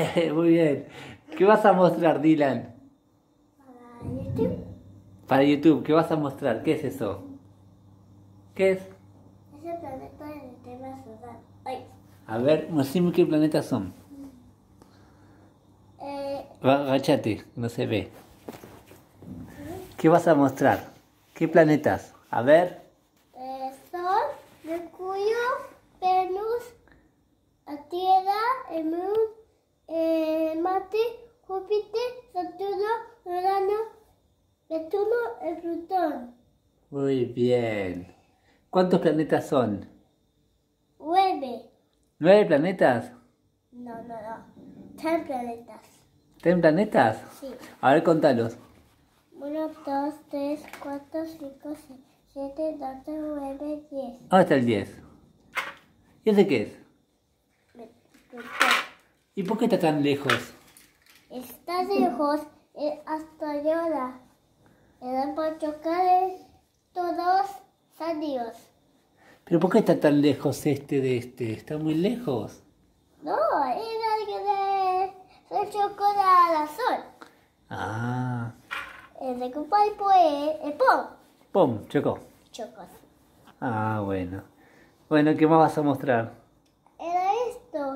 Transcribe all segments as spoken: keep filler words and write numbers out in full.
Muy bien. ¿Qué vas a mostrar, Dylan? Para YouTube. Para YouTube, ¿qué vas a mostrar? ¿Qué es eso? ¿Qué es? Es el planeta del sistema solar. Ay. A ver, mostrame qué planetas son. Eh, Agachate, no se ve. ¿Qué vas a mostrar? ¿Qué planetas? A ver. eh, Sol, Mercurio, Venus, la Tierra, el Moon, eh, Marte, Júpiter, Saturno, Urano, Neptuno y Plutón. Muy bien. ¿Cuántos planetas son? Nueve. ¿Nueve planetas? No, no, no. Tres planetas. ¿Ten planetas? Sí. A ver, contalos. Uno, dos, tres, cuatro, cinco, seis, siete, ocho, nueve, diez. ¿Dónde está el diez? ¿Y ese qué es? Plutón. ¿Y por qué está tan lejos? Está lejos eh, hasta ahora. Eran para chocar todos salidos. ¿Pero por qué está tan lejos este de este? ¿Está muy lejos? No, era que de, se chocó la, la sol. Ah. El de Cupay pues, el pom. ¡Pum! Chocó. Chocó. Ah, bueno. Bueno, ¿qué más vas a mostrar? Era esto.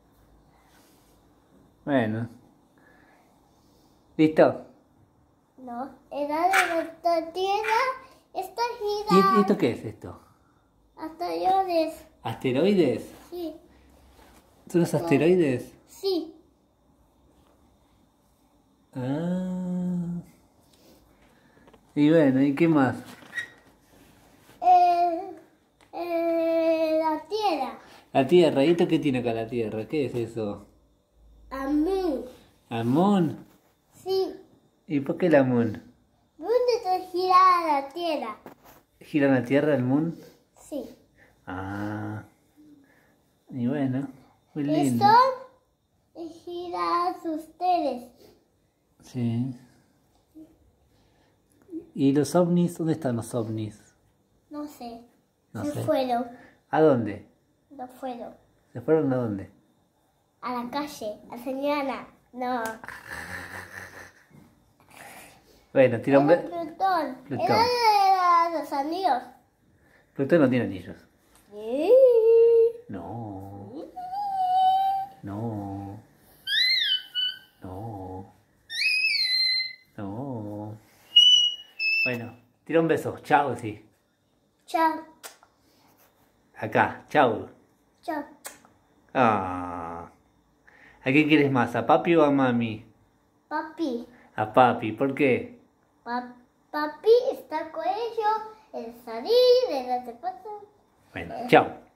Bueno. ¿Listo? No, era de nuestra tierra. Esta ¿Y gira y esto qué es esto? hasta llores. ¿Asteroides? Sí, ¿Son los asteroides? sí. Ah. Y bueno, ¿y qué más? Eh, eh, la tierra. La Tierra. ¿Y esto qué tiene acá la Tierra? ¿Qué es eso? Amú. ¿Al Moon? Sí. ¿Y por qué la Moon? ¿Dónde se gira la tierra? ¿Gira la Tierra el Moon? Sí. Ah. Y bueno, muy El lindo. sol gira ustedes. Sí. ¿Y los ovnis? ¿Dónde están los ovnis? No sé. No se sé. fueron. ¿A dónde? No fueron. ¿Se fueron a dónde? A la calle. A señala. No. Bueno, tira un Era be... Plutón. Plutón. Era de los anillos. Plutón no tiene anillos. Sí. No. No. No. No. Bueno, tira un beso. Chao, sí. Chao. Acá, chao. Chao. Ah. ¿A qué quieres más? ¿A papi o a mami? Papi. A papi, ¿por qué? Pa- papi está con ellos. El salir, el hacer paso. Bueno, chao.